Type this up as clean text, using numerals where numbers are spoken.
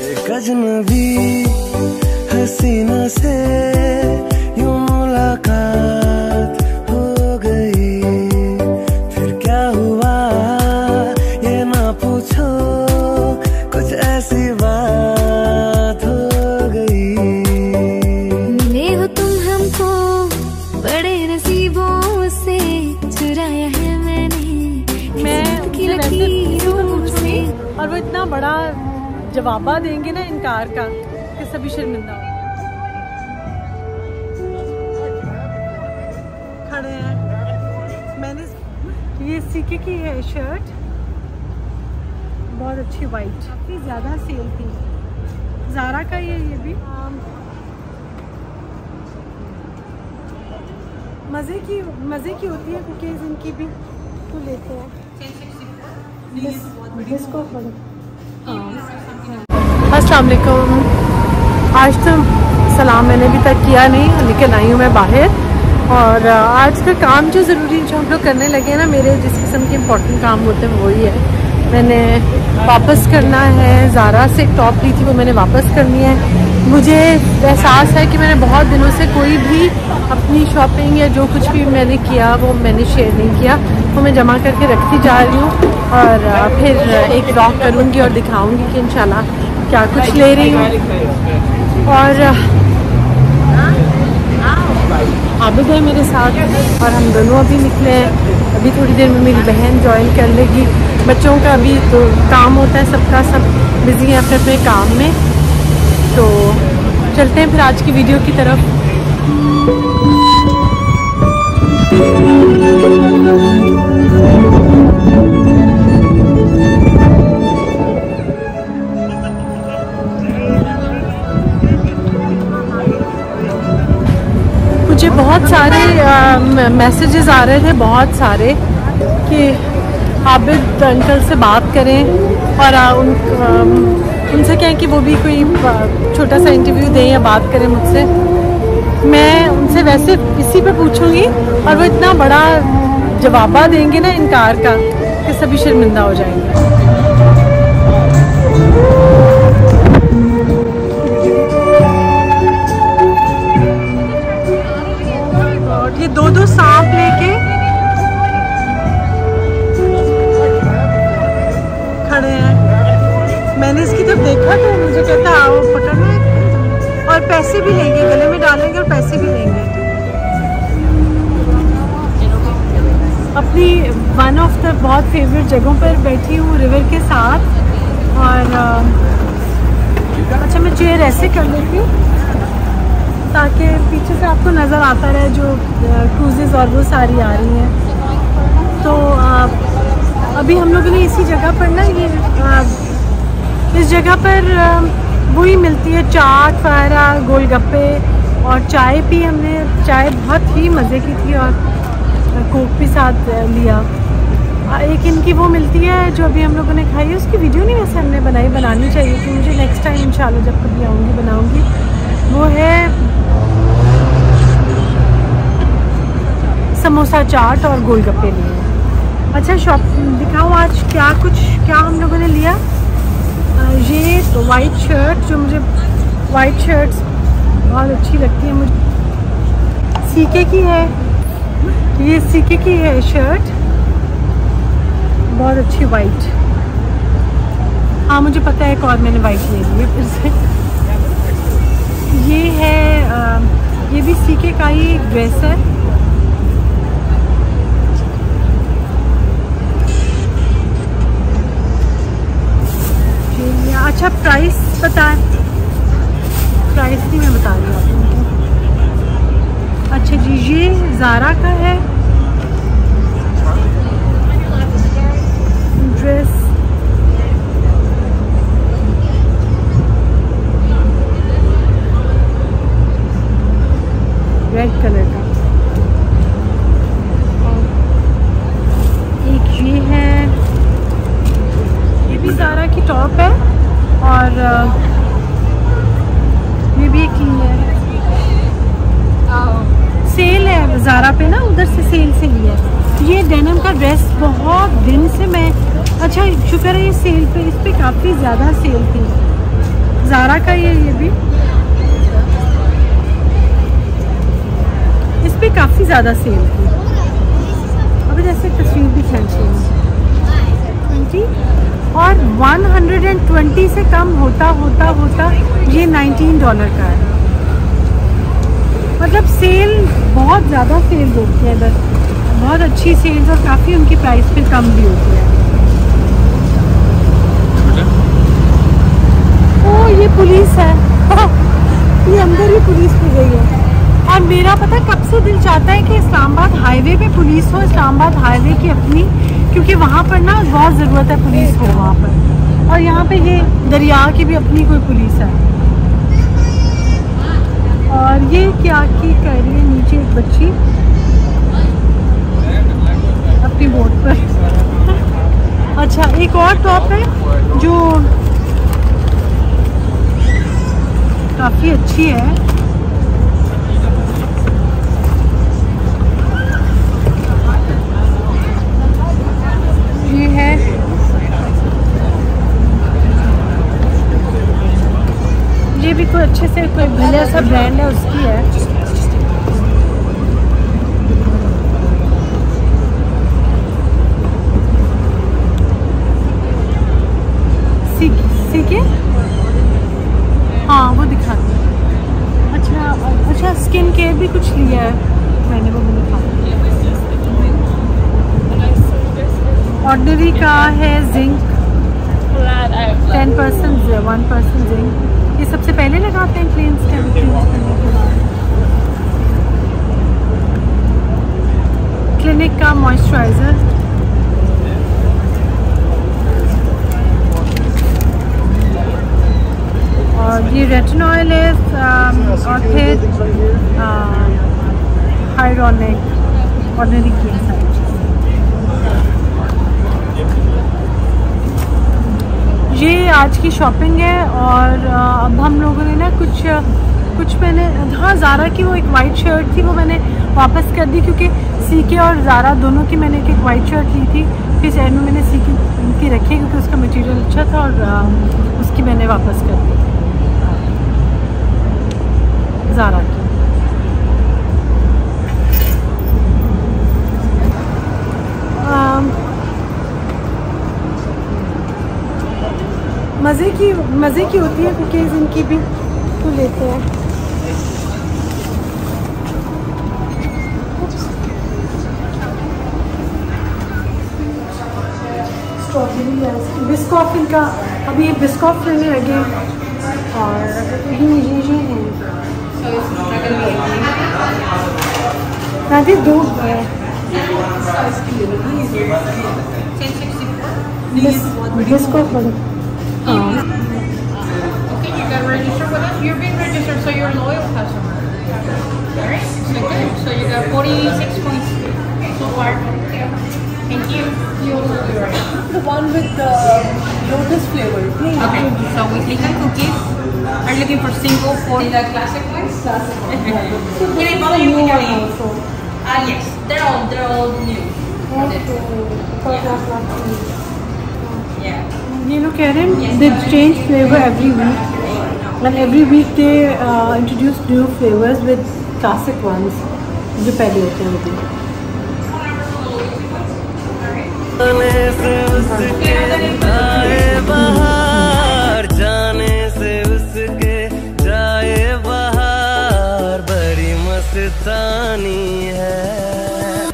एक अजनबी हसीना से यूं मुलाकात हो गई, फिर क्या हुआ ये ना पूछो, कुछ ऐसी बात हो गई। मिले हो तुम हमको बड़े नसीबों से, चुराया है मैंने मैं लकीरों से। और वो इतना बड़ा जवाबा देंगे ना इनकार का कि सभी शर्मिंदा हो खड़े हैं। मैंने ये सीके की है शर्ट, बहुत अच्छी वाइट, काफी ज्यादा सेल थी। ज़ारा का ये भी मज़े की होती है कुकीज़ इनकी भी, तो लेते हैं इसको। अस्सलाम वालेकुम। आज तो सलाम मैंने अभी तक किया नहीं, लेकिन आई हूँ मैं बाहर। और आज का काम जो ज़रूरी जो हम लोग करने लगे हैं ना, मेरे जिस किस्म के इम्पोर्टेंट काम होते हैं वही है। मैंने वापस करना है, ज़ारा से एक टॉप ली थी वो मैंने वापस करनी है। मुझे एहसास है कि मैंने बहुत दिनों से कोई भी अपनी शॉपिंग या जो कुछ भी मैंने किया वो मैंने शेयर नहीं किया, वो मैं जमा करके रखती जा रही हूँ। और फिर एक व्लॉग करूँगी और दिखाऊँगी कि इंशाल्लाह क्या कुछ ले रही हूँ। और आबिद है मेरे साथ और हम दोनों अभी निकले हैं। अभी थोड़ी देर में मेरी बहन ज्वाइन कर लेगी। बच्चों का भी तो काम होता है, सबका सब बिजी है अपने अपने काम में। तो चलते हैं फिर आज की वीडियो की तरफ। मुझे बहुत सारे मैसेजेस आ रहे थे, बहुत सारे, कि आबिद अंकल से बात करें और उनसे कहें कि वो भी कोई छोटा सा इंटरव्यू दें या बात करें मुझसे। मैं उनसे वैसे इसी पे पूछूंगी और वो इतना बड़ा जवाबा देंगे ना इनकार का कि सभी शर्मिंदा हो जाएंगे। ये दो सांप लेके खड़े हैं। मैंने इसकी जब देखा तो मुझे कहता आओ पकड़ना, और पैसे भी लेंगे, गले में डालेंगे और पैसे भी लेंगे। अपनी वन ऑफ द बहुत फेवरेट जगहों पर बैठी हूँ रिवर के साथ। और अच्छा मैं चेयर ऐसे कर लेती हूँ ताकि पीछे से आपको नज़र आता रहे जो क्रूजेज़ और वो सारी आ रही हैं। तो अभी हम लोगों ने इसी जगह पर ना, ये इस जगह पर वही मिलती है चाट फायरा गोलगप्पे और चाय पी हमने। चाय बहुत ही मज़े की थी और कोक भी साथ लिया। एक इनकी वो मिलती है जो अभी हम लोगों ने खाई है, उसकी वीडियो नहीं वैसे हमने बनानी चाहिए थी। मुझे नेक्स्ट टाइम इंशाल्लाह जब कभी आऊँगी बनाऊँगी। वो है समोसा चाट और गोलगप्पे लिए। अच्छा शॉप दिखाओ आज क्या हम लोगों ने लिया। ये तो वाइट शर्ट, जो मुझे वाइट शर्ट्स बहुत अच्छी लगती है मुझे। सीके की है, ये सीके की है शर्ट, बहुत अच्छी वाइट। हाँ मुझे पता है एक और मैंने वाइट ले ली है फिर से। ये है ये भी सीके का ही ड्रेस है। अच्छा प्राइस नहीं मैं बता रही हूँ आपको। अच्छा जी ये ज़ारा का है ड्रेस, रेड कलर का। एक ये है, ये भी ज़ारा की टॉप है और ये भी एक ही है। सेल है ज़ारा पे ना, उधर से सेल से लिया है। ये डेनिम का ड्रेस बहुत दिन से मैं, अच्छा शुक्र है ये सेल पे, इस पे काफ़ी ज़्यादा सेल थी। ज़ारा का ये भी इस पे काफ़ी ज़्यादा सेल थी। अभी जैसे तस्वीर भी खींची 20 और 120 से कम होता ये $19 का है। मतलब सेल बहुत ज़्यादा सेल होती है इधर, बहुत अच्छी सेल्स और काफ़ी उनकी प्राइस फिर कम भी होती है। ओ ये पुलिस है ये अंदर ही पुलिस भी गई है। और मेरा पता कब से दिल चाहता है कि इस्लामाबाद हाईवे पे पुलिस हो, इस्लामाबाद हाईवे की अपनी, क्योंकि वहाँ पर ना बहुत ज़रूरत है पुलिस हो वहाँ पर। और यहाँ पे ये दरिया की भी अपनी कोई पुलिस है। और ये क्या की कर रही है नीचे एक बच्ची अपनी बोट पर। अच्छा एक और टॉप है जो काफ़ी अच्छी है। ये है ये भी कोई अच्छे से कोई बढ़िया सा ब्रांड है उसकी है। सीखे हाँ वो दिखाती है। अच्छा स्किन केयर भी कुछ लिया है मैंने, वो मैंने दिखा। ऑर्डिनरी का है जिंक 10% 1% जिंक। ये सबसे पहले लगाते हैं क्लींस करने के बाद। क्लिनिक का मॉइस्चराइज़र, और ये रेटिनॉल है और फिर हाइड्रोनिक ऑर्डिनरी की है। ये आज की शॉपिंग है। और अब हम लोगों ने ना कुछ मैंने हाँ ज़ारा की वो एक वाइट शर्ट थी वो मैंने वापस कर दी, क्योंकि सीके और ज़ारा दोनों की मैंने एक वाइट शर्ट ली थी। फिर एंड में मैंने सीके की रखी क्योंकि उसका मटेरियल अच्छा था और उसकी मैंने वापस कर दी ज़ारा की। मज़े की होती है कुकीज़ इनकी भी, तो लेते हैं। स्ट्रॉबेरी बिस्कॉफ इनका, अभी ये बिस्कॉफ लेने लगे। और ये हैं दो बिस्कॉफ वाले। Okay, you got registered with us. You've been registered, so you're a loyal customer. Alright, so good. So you got 46 points so far. Thank you. The one with the lotus flavor, please. Okay, so we take the cookies. Are you looking for single for the classic ones? Classic one. Can I follow you with your name? Also. Yes, they're all new. Yeah. You know, Karen, they change flavor every week, and every week they introduce new flavors with classic ones. जो पहले होते हैं वो। जाने से उसके जाए बाहर, बड़ी मस्तानी है।